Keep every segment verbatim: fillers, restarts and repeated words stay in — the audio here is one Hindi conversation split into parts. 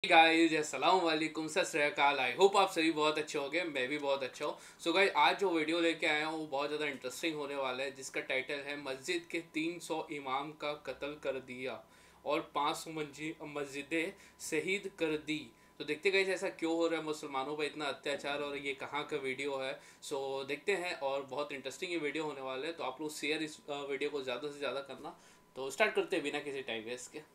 गाइस, अस्सलाम वालेकुम, सत श्री अकाल। आई होप आप सभी बहुत अच्छे होंगे, मैं भी बहुत अच्छा हूँ। सो गाइस, आज जो वीडियो लेके आया हूँ वो बहुत ज़्यादा इंटरेस्टिंग होने वाला है, जिसका टाइटल है मस्जिद के तीन सौ इमाम का कत्ल कर दिया और पाँच सौ मस्जिदें शहीद कर दी। तो देखते गए ऐसा क्यों हो रहा है, मुसलमानों पर इतना अत्याचार, और ये कहाँ का वीडियो है। सो देखते हैं, और बहुत इंटरेस्टिंग ये वीडियो होने वाला है। तो आप लोग शेयर इस वीडियो को ज़्यादा से ज़्यादा करना। तो स्टार्ट करते हैं बिना किसी टाइम वेस्ट के।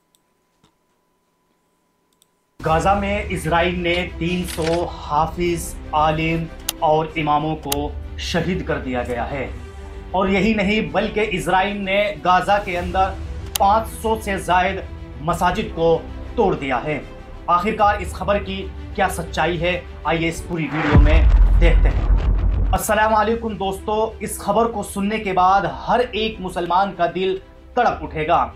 गाजा में इजराइल ने तीन सौ हाफिज, आलिम और इमामों को शहीद कर दिया गया है। और यही नहीं बल्कि इजराइल ने गाजा के अंदर पाँच सौ से ज़ायद मसाजिद को तोड़ दिया है। आखिरकार इस खबर की क्या सच्चाई है, आइए इस पूरी वीडियो में देखते हैं। अस्सलाम वालेकुम दोस्तों, इस खबर को सुनने के बाद हर एक मुसलमान का दिल तड़प उठेगा।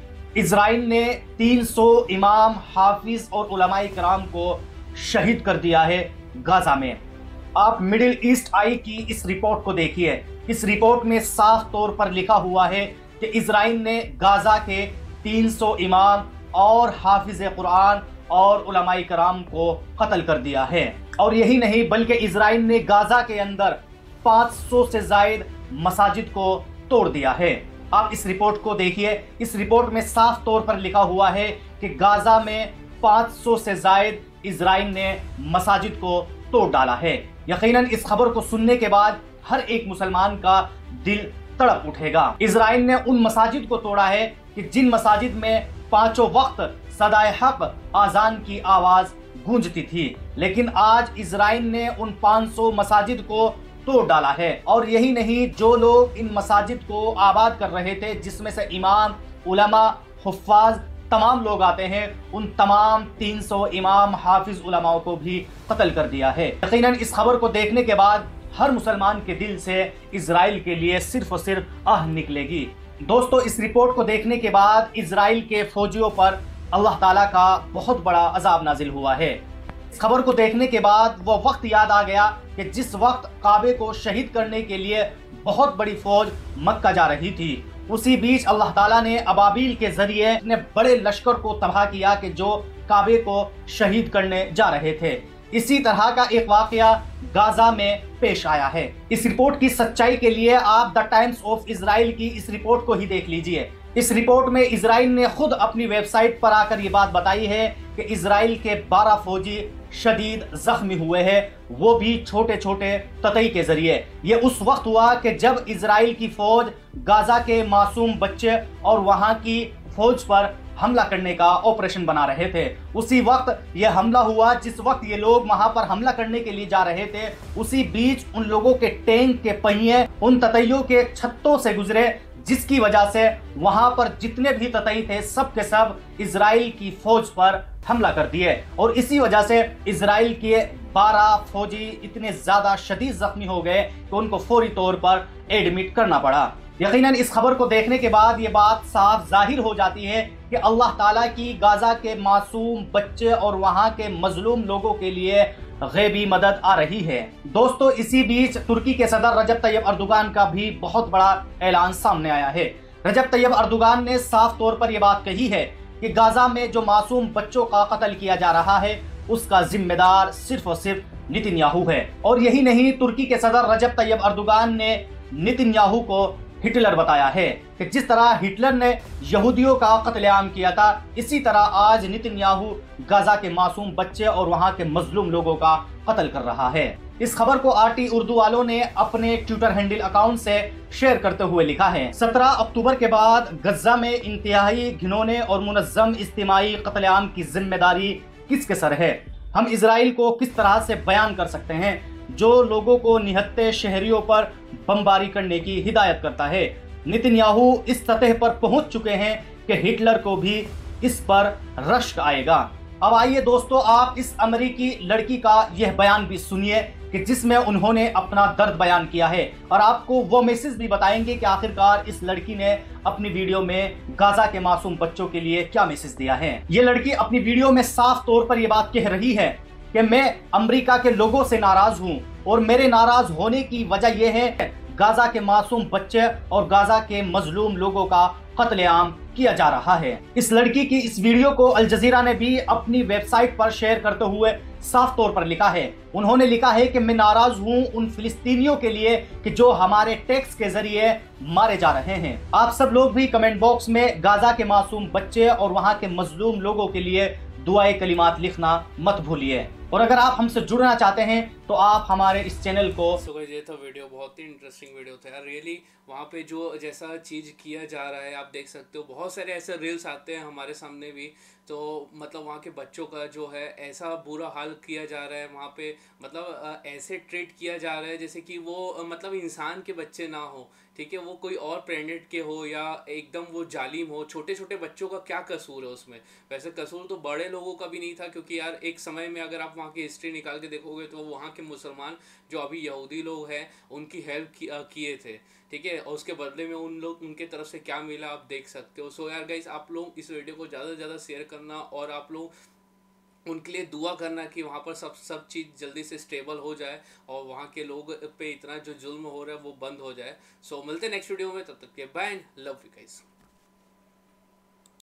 इजराइल ने तीन सौ इमाम, हाफिज और उलमाए किराम को शहीद कर दिया है गाजा में। आप मिडिल ईस्ट आई की इस रिपोर्ट को देखिए। इस रिपोर्ट में साफ तौर पर लिखा हुआ है कि इजराइल ने गाजा के तीन सौ इमाम और हाफिज कुरान और उलमाए किराम को कत्ल कर दिया है। और यही नहीं बल्कि इजराइल ने गाजा के अंदर पाँच सौ से ज़ायद मसाजिद को तोड़ दिया है। आप इस रिपोर्ट को देखिए। इस रिपोर्ट में साफ तौर पर लिखा हुआ है कि गाजा में पाँच सौ से ज़ायद इजराइल ने मसाजिद को तोड़ डाला है। यकीनन इस खबर को सुनने के बाद हर एक मुसलमान का दिल तड़प उठेगा। इजराइल ने उन मसाजिद को तोड़ा है कि जिन मसाजिद में पांचों वक्त सदाए हक आजान की आवाज गूंजती थी, लेकिन आज इजराइल ने उन पाँच सौ मसाजिद को तोड़ डाला है। और यही नहीं, जो लोग इन मसाजिद को आबाद कर रहे थे, जिसमें से इमाम, उलमा, हुफ्फाज तमाम लोग आते हैं, उन तमाम तीन सौ इमाम, हाफिज, उलमाओं को भी कत्ल कर दिया है। यकीनन इस खबर को देखने के बाद हर मुसलमान के दिल से इजराइल के लिए सिर्फ और सिर्फ आह निकलेगी। दोस्तों, इस रिपोर्ट को देखने के बाद इजराइल के फौजियों पर अल्लाह ताला का बहुत बड़ा अजाब नाजिल हुआ है। इस खबर को देखने के बाद वो वक्त याद आ गया कि जिस वक्त काबे को शहीद करने के लिए बहुत बड़ी फौज मक्का जा रही थी। उसी बीच अल्लाह ताला ने अबाबील के जरिए अपने बड़े लश्कर को तबाह किया कि जो काबे को शहीद करने जा रहे थे। इसी तरह का एक वाकया गाजा में पेश आया है। इस रिपोर्ट की सच्चाई के लिए आप द टाइम्स ऑफ इजराइल की इस रिपोर्ट को ही देख लीजिए। इस रिपोर्ट में इजराइल ने खुद अपनी वेबसाइट पर आकर ये बात बताई है कि इजराइल के बारह फौजी शदीद जख्मी हुए हैं, वो भी छोटे छोटे ततई के जरिए। ये उस वक्त हुआ कि जब इजराइल की फौज गाजा के मासूम बच्चे और वहां की फौज पर हमला करने का ऑपरेशन बना रहे थे। उसी वक्त यह हमला हुआ जिस वक्त ये लोग वहां पर हमला करने के लिए जा रहे थे। उसी बीच उन लोगों के टैंक के पहिए उन ततैयों के छत्तों से गुजरे, जिसकी वजह से वहां पर जितने भी ततई थे सब के सब इजराइल की फौज पर हमला कर दिए। और इसी वजह से इजराइल के बारह फौजी इतने ज्यादा शदीद जख्मी हो गए कि उनको फौरी तौर पर एडमिट करना पड़ा। यकीनन इस खबर को देखने के बाद ये बात साफ जाहिर हो जाती है कि अल्लाह ताला की गाजा के मासूम बच्चे और वहां के मजलूम लोगों के लिए गैबी मदद आ रही है। दोस्तों, इसी बीच तुर्की के सदर रजब तैयब अर्दोगान का भी बहुत बड़ा ऐलान सामने आया है। रजब तैयब अर्दोगान ने साफ तौर पर यह बात कही है कि गाजा में जो मासूम बच्चों का कत्ल किया जा रहा है उसका जिम्मेदार सिर्फ और सिर्फ नेतन्याहू है। और यही नहीं, तुर्की के सदर रजब तैयब अर्दोगान ने नेतन्याहू को हिटलर बताया है कि जिस तरह हिटलर ने यहूदियों का कत्लेआम किया था, इसी तरह आज नेतन्याहू गाजा के मासूम बच्चे और वहां के मजलूम लोगों का कत्ल कर रहा है। इस खबर को आरटी उर्दू वालों ने अपने ट्विटर हैंडल अकाउंट से शेयर करते हुए लिखा है, सत्रह अक्टूबर के बाद गजा में इंतहाई घिनौने और मुनज़्ज़म इज्तिमाई कत्लेआम की जिम्मेदारी किसके सर है? हम इजराइल को किस तरह से बयान कर सकते हैं जो लोगों को निहत्ते शहरियों पर बमबारी करने की हिदायत करता है? नेतन्याहू इस सतह पर पहुंच चुके हैं कि हिटलर को भी इस पर रश्क आएगा। अब आइए दोस्तों, आप इस अमेरिकी लड़की का यह बयान भी सुनिए कि जिसमें उन्होंने अपना दर्द बयान किया है, और आपको वो मैसेज भी बताएंगे कि आखिरकार इस लड़की ने अपनी वीडियो में गाजा के मासूम बच्चों के लिए क्या मैसेज दिया है। ये लड़की अपनी वीडियो में साफ तौर पर यह बात कह रही है कि मैं अमेरिका के लोगों से नाराज हूं, और मेरे नाराज होने की वजह यह है गाजा के मासूम बच्चे और गाजा के मजलूम लोगों का कत्लेआम किया जा रहा है। इस लड़की की इस वीडियो को अल जजीरा ने भी अपनी वेबसाइट पर शेयर करते हुए साफ तौर पर लिखा है। उन्होंने लिखा है कि मैं नाराज हूं उन फिलिस्तीनियों के लिए कि जो हमारे टैक्स के जरिए मारे जा रहे हैं। आप सब लोग भी कमेंट बॉक्स में गाजा के मासूम बच्चे और वहां के मजलूम लोगों के लिए दुआए कलिमात लिखना मत भूलिए। और अगर आप हमसे जुड़ना चाहते हैं तो आप हमारे इस चैनल को सो गाइस ये था वीडियो, बहुत ही इंटरेस्टिंग वीडियो था यार रियली। वहाँ पे जो जैसा चीज़ किया जा रहा है आप देख सकते हो, बहुत सारे ऐसे रील्स आते हैं हमारे सामने भी। तो मतलब वहाँ के बच्चों का जो है ऐसा बुरा हाल किया जा रहा है वहाँ पे, मतलब ऐसे ट्रीट किया जा रहा है जैसे कि वो मतलब इंसान के बच्चे ना हो, ठीक है, वो कोई और प्लेनेट के हो या एकदम वो जालिम हो। छोटे छोटे बच्चों का क्या कसूर है उसमें? वैसे कसूर तो बड़े लोगों का भी नहीं था, क्योंकि यार एक समय में अगर आप वहाँ की हिस्ट्री निकाल के देखोगे तो वहाँ के मुसलमान जो अभी यहूदी लोग हैं उनकी हेल्प किए थे, ठीक है, और उसके बदले में उन लोग उनके तरफ से क्या मिला आप देख सकते हो। सो यार गाइस आप लोग इस वीडियो को ज़्यादा से ज़्यादा शेयर करना और आप लोग उनके लिए दुआ करना कि वहाँ पर सब सब चीज़ जल्दी से स्टेबल हो जाए और वहाँ के लोग पे इतना जो जुल्म हो रहा है वो बंद हो जाए। सो मिलते हैं नेक्स्ट वीडियो में, तब तक के बाय, लव यू गाइस।